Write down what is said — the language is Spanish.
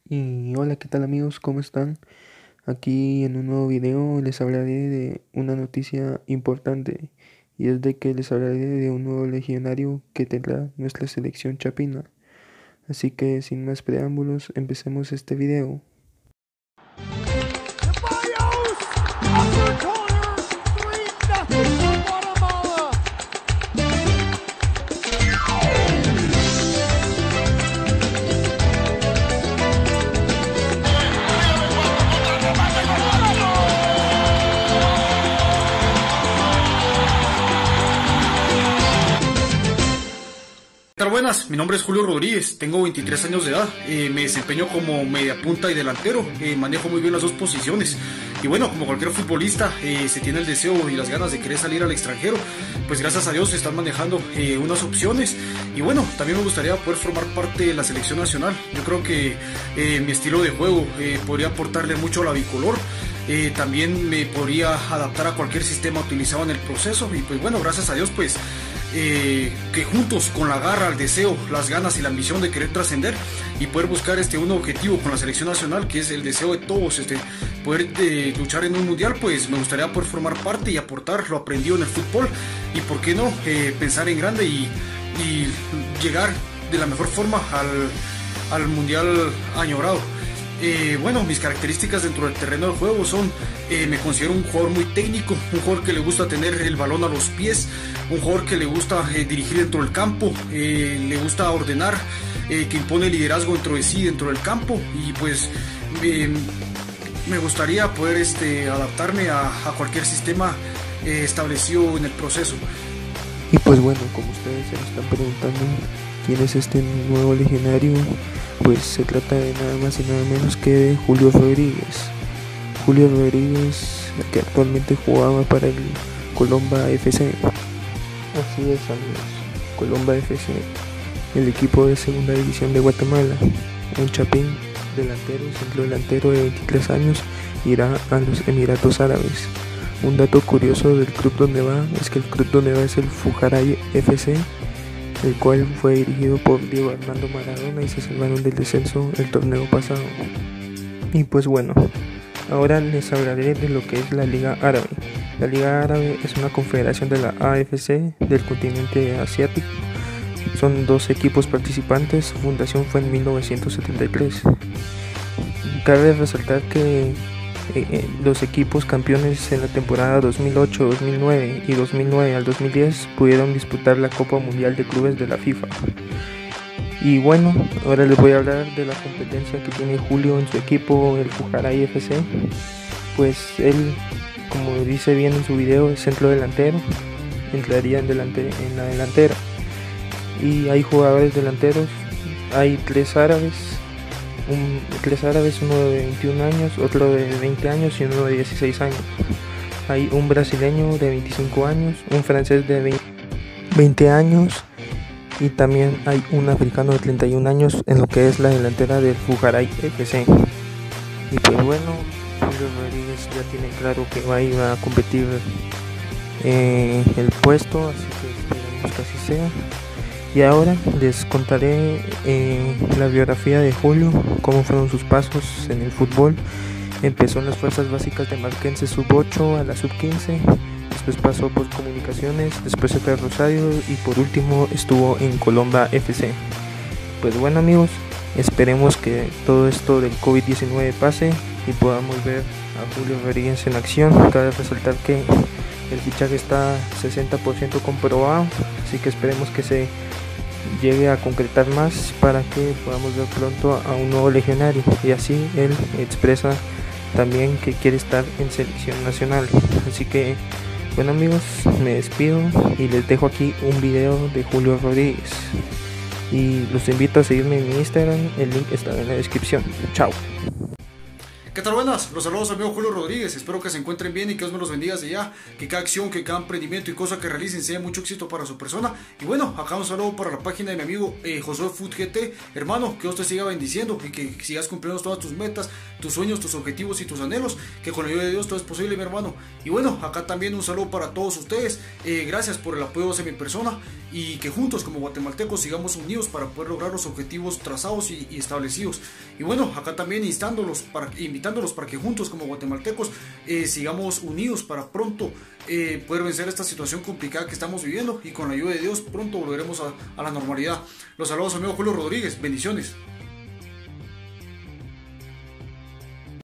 Y hola, ¿qué tal amigos? ¿Cómo están? Aquí en un nuevo video les hablaré de una noticia importante y es de que les hablaré de un nuevo legionario que tendrá nuestra selección chapina. Así que sin más preámbulos, empecemos este video. Ceballos! Upper corner! 3-0 for Guatemala! ¿Qué tal? Buenas, mi nombre es Julio Rodríguez, tengo 23 años de edad, me desempeño como media punta y delantero, manejo muy bien las dos posiciones y bueno, como cualquier futbolista se tiene el deseo y las ganas de querer salir al extranjero, pues gracias a Dios se están manejando unas opciones y bueno, también me gustaría poder formar parte de la selección nacional. Yo creo que mi estilo de juego podría aportarle mucho a la bicolor. También me podría adaptar a cualquier sistema utilizado en el proceso y pues bueno, gracias a Dios pues que juntos con la garra, el deseo, las ganas y la ambición de querer trascender y poder buscar un objetivo con la selección nacional, que es el deseo de todos, poder luchar en un mundial, pues me gustaría poder formar parte y aportar lo aprendido en el fútbol y por qué no pensar en grande y llegar de la mejor forma al mundial añorado. Bueno, mis características dentro del terreno del juego son, me considero un jugador muy técnico, un jugador que le gusta tener el balón a los pies, un jugador que le gusta dirigir dentro del campo, le gusta ordenar, que impone liderazgo dentro de sí, dentro del campo y pues me gustaría poder adaptarme a cualquier sistema establecido en el proceso. Y pues bueno, como ustedes se están preguntando quién es este nuevo legionario, pues se trata de nada más y nada menos que de Julio Rodríguez. Julio Rodríguez, que actualmente jugaba para el Colomba FC. Así es amigos, Colomba FC, el equipo de segunda división de Guatemala. Un chapín delantero, centro delantero de 23 años, irá a los Emiratos Árabes. Un dato curioso del club donde va es que el club donde va es el Fujairah FC, el cual fue dirigido por Diego Armando Maradona y se salvaron del descenso el torneo pasado. Y pues bueno, ahora les hablaré de lo que es la Liga Árabe. La Liga Árabe es una confederación de la AFC del continente asiático. Son 12 equipos participantes, su fundación fue en 1973. Cabe resaltar que los equipos campeones en la temporada 2008, 2009 y 2009 al 2010 pudieron disputar la Copa Mundial de Clubes de la FIFA. Y bueno, ahora les voy a hablar de la competencia que tiene Julio en su equipo, el Fujairah FC. Pues él, como dice bien en su video, es centro delantero, entraría en la delantera. Y hay jugadores delanteros, hay tres árabes, uno de 21 años, otro de 20 años y uno de 16 años. Hay un brasileño de 25 años, un francés de 20 años y también hay un africano de 31 años en lo que es la delantera del Fujairah FC. Y pues bueno, Julio Rodríguez ya tiene claro que va a ir a competir el puesto, así que esperemos que así sea. Y ahora les contaré la biografía de Julio, cómo fueron sus pasos en el fútbol. Empezó en las fuerzas básicas de Marquense sub-8 a la sub-15, después pasó por Comunicaciones, después se fue a Rosario y por último estuvo en Colomba FC. Pues bueno amigos, esperemos que todo esto del COVID-19 pase y podamos ver a Julio Rodríguez en acción. Cabe resaltar que el fichaje está 60% comprobado, así que esperemos que se llegue a concretar más para que podamos ver pronto a un nuevo legionario y así él expresa también que quiere estar en selección nacional. Así que bueno amigos, me despido y les dejo aquí un video de Julio Rodríguez y los invito a seguirme en mi Instagram, el link está en la descripción. Chao. ¿Qué tal? Buenas, los saludos amigo Julio Rodríguez, espero que se encuentren bien y que Dios me los bendiga desde ya, que cada acción, que cada emprendimiento y cosa que realicen sea mucho éxito para su persona. Y bueno, acá un saludo para la página de mi amigo Josué Food GT, hermano, que Dios te siga bendiciendo y que sigas cumpliendo todas tus metas, tus sueños, tus objetivos y tus anhelos, que con la ayuda de Dios todo es posible, mi hermano. Y bueno, acá también un saludo para todos ustedes, gracias por el apoyo hacia mi persona y que juntos como guatemaltecos sigamos unidos para poder lograr los objetivos trazados y establecidos. Y bueno, acá también invitándolos para que juntos como guatemaltecos sigamos unidos para pronto poder vencer esta situación complicada que estamos viviendo y con la ayuda de Dios pronto volveremos a la normalidad. Los saludos amigo Julio Rodríguez, bendiciones.